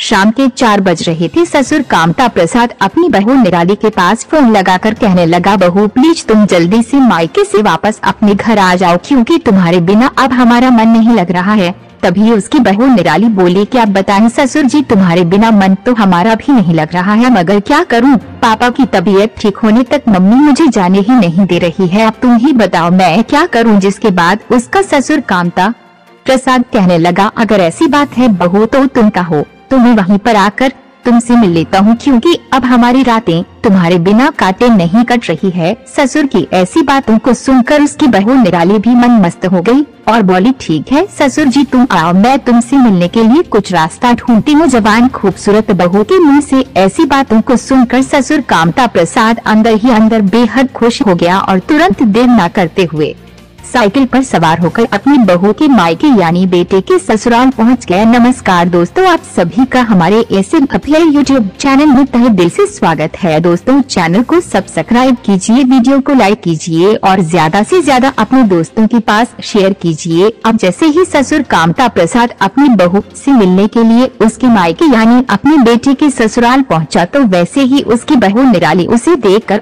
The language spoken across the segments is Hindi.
शाम के 4 बज रहे थे। ससुर कामता प्रसाद अपनी बहू निराली के पास फोन लगाकर कहने लगा, बहू प्लीज तुम जल्दी से मायके से वापस अपने घर आ जाओ, क्योंकि तुम्हारे बिना अब हमारा मन नहीं लग रहा है। तभी उसकी बहू निराली बोली, क्या बताएं ससुर जी, तुम्हारे बिना मन तो हमारा भी नहीं लग रहा है, मगर क्या करूं, पापा की तबीयत ठीक होने तक मम्मी मुझे जाने ही नहीं दे रही है। अब तुम ही बताओ मैं क्या करूं। जिसके बाद उसका ससुर कामता प्रसाद कहने लगा, अगर ऐसी बात है बहू तो तुम कहो, तुम्हें वहीं पर आकर तुमसे मिल लेता हूँ, क्योंकि अब हमारी रातें तुम्हारे बिना काटे नहीं कट रही है। ससुर की ऐसी बातों को सुनकर उसकी बहू निराली भी मन मस्त हो गई और बोली, ठीक है ससुर जी तुम आओ, मैं तुमसे मिलने के लिए कुछ रास्ता ढूंढती हूँ। जवान खूबसूरत बहू के मुंह से ऐसी बातों को सुनकर ससुर कामता प्रसाद अंदर ही अंदर बेहद खुश हो गया और तुरंत देर न करते हुए साइकिल पर सवार होकर अपनी बहू के मायके यानी बेटे के ससुराल पहुंच गया। नमस्कार दोस्तों, आप सभी का हमारे ऐसे यूट्यूब चैनल में तहे दिल से स्वागत है। दोस्तों चैनल को सब्सक्राइब कीजिए, वीडियो को लाइक कीजिए और ज्यादा से ज्यादा अपने दोस्तों के पास शेयर कीजिए। अब जैसे ही ससुर कामता प्रसाद अपनी बहू से मिलने के लिए उसके मायके यानी अपने बेटे के ससुराल पहुँचा, तो वैसे ही उसकी बहू निराली उसे देख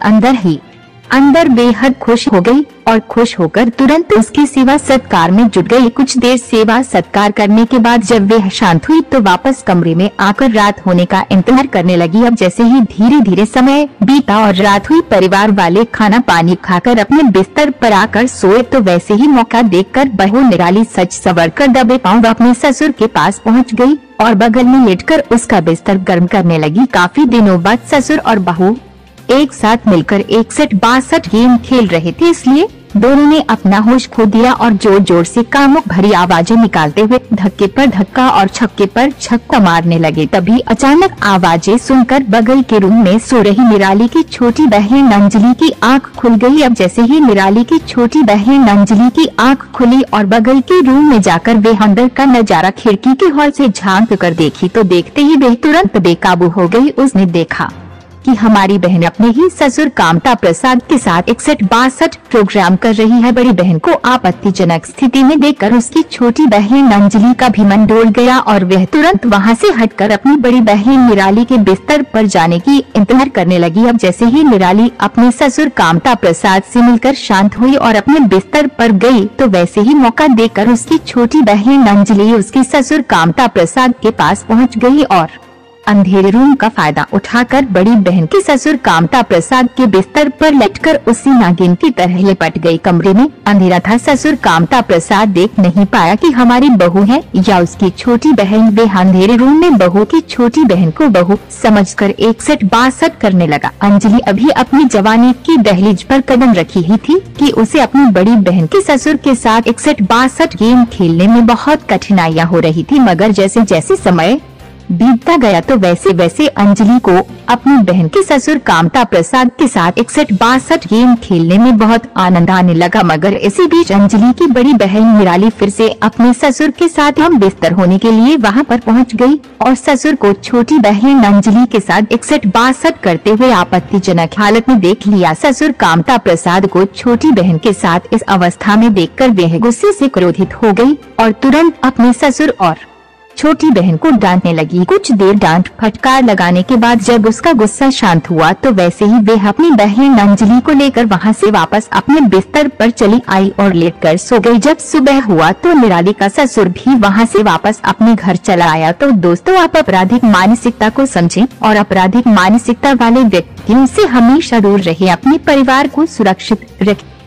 अंदर बेहद खुश हो गई और खुश होकर तुरंत उसकी सेवा सत्कार में जुट गई। कुछ देर सेवा सत्कार करने के बाद जब वह शांत हुई तो वापस कमरे में आकर रात होने का इंतजार करने लगी। अब जैसे ही धीरे धीरे समय बीता और रात हुई, परिवार वाले खाना पानी खाकर अपने बिस्तर पर आकर सोए, तो वैसे ही मौका देखकर बहू निराली सच संवर कर दबे पांव अपने ससुर के पास पहुँच गयी और बगल में लेटकर उसका बिस्तर गर्म करने लगी। काफी दिनों बाद ससुर और बहू एक साथ मिलकर 61-62 गेम खेल रहे थे, इसलिए दोनों ने अपना होश खो दिया और जोर जोर से कामुक भरी आवाजें निकालते हुए धक्के पर धक्का और छक्के पर छक्का मारने लगे। तभी अचानक आवाजें सुनकर बगल के रूम में सो रही निराली की छोटी बहन अंजलि की आंख खुल गई। अब जैसे ही निराली की छोटी बहन अंजलि की आंख खुली और बगल के रूम में जाकर वे अंदर का नजारा खिड़की के हॉल से झांक कर देखी, तो देखते ही वे तुरंत बेकाबू हो गई। उसने देखा कि हमारी बहन अपने ही ससुर कामता प्रसाद के साथ 61-62 प्रोग्राम कर रही है। बड़ी बहन को आपत्तिजनक स्थिति में देखकर उसकी छोटी बहन अंजलि का भी मन डोल गया और वह तुरंत वहां से हटकर अपनी बड़ी बहन निराली के बिस्तर पर जाने की इंतजार करने लगी। अब जैसे ही निराली अपने ससुर कामता प्रसाद से मिलकर शांत हुई और अपने बिस्तर पर गई, तो वैसे ही मौका देखकर उसकी छोटी बहन अंजलि उसके ससुर कामता प्रसाद के पास पहुँच गयी और अंधेरे रूम का फायदा उठाकर बड़ी बहन के ससुर कामता प्रसाद के बिस्तर पर लेटकर उसी नागिन की तरह लिपट गई। कमरे में अंधेरा था, ससुर कामता प्रसाद देख नहीं पाया कि हमारी बहू है या उसकी छोटी बहन। वे अंधेरे रूम में बहू की छोटी बहन को बहू समझकर 61-62 करने लगा। अंजलि अभी अपनी जवानी की दहलीज पर कदम रखी ही थी कि उसे अपनी बड़ी बहन के ससुर के साथ 61-62 गेम खेलने में बहुत कठिनाइयाँ हो रही थी, मगर जैसे जैसे समय बीतता गया तो वैसे वैसे अंजलि को अपनी बहन के ससुर कामता प्रसाद के साथ 61-62 गेम खेलने में बहुत आनंद आने लगा। मगर इसी बीच अंजलि की बड़ी बहन निराली फिर से अपने ससुर के साथ हम बिस्तर होने के लिए वहां पर पहुंच गई और ससुर को छोटी बहन अंजलि के साथ 61-62 करते हुए आपत्तिजनक हालत में देख लिया। ससुर कामता प्रसाद को छोटी बहन के साथ इस अवस्था में देखकर वह गुस्से से क्रोधित हो गई और तुरंत अपने ससुर और छोटी बहन को डांटने लगी। कुछ देर डांट फटकार लगाने के बाद जब उसका गुस्सा शांत हुआ, तो वैसे ही वह अपनी बहन अंजलि को लेकर वहां से वापस अपने बिस्तर पर चली आई और लेटकर सो गई। जब सुबह हुआ तो निराली का ससुर भी वहां से वापस अपने घर चला आया। तो दोस्तों, आप आपराधिक मानसिकता को समझें और आपराधिक मानसिकता वाले व्यक्तियों से हमेशा दूर रहे, अपने परिवार को सुरक्षित रखें।